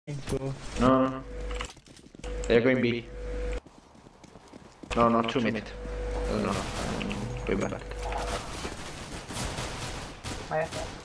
No, no, no. They're going B. No, not 2 mid. No, no. Way back. Vai.